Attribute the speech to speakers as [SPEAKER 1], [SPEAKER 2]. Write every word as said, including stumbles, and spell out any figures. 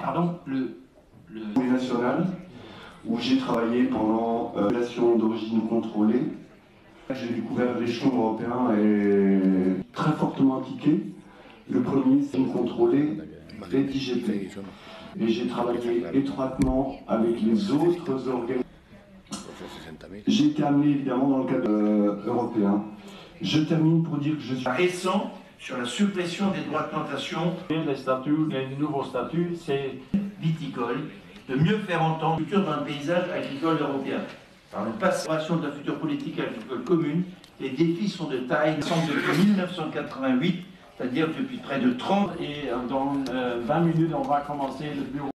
[SPEAKER 1] Pardon, le...
[SPEAKER 2] le... national, où j'ai travaillé pendant euh, l'appellation d'origine contrôlée. J'ai découvert l'échelon européen est très fortement impliqué. Le premier, c'est une contrôlée et I G P. Et j'ai travaillé étroitement avec les autres organismes. J'ai été amené évidemment dans le cadre euh, européen. Je termine pour dire que je suis
[SPEAKER 3] récent sur la suppression des droits de plantation.
[SPEAKER 1] Les statuts, les nouveaux statuts, c'est
[SPEAKER 3] viticole, de mieux faire entendre le futur d'un paysage agricole européen. Par le passé de la future politique agricole commune, les défis sont de taille. Depuis mille neuf cent quatre-vingt-huit, c'est-à-dire depuis près de trente.
[SPEAKER 1] Et dans euh, vingt minutes, on va commencer le bureau.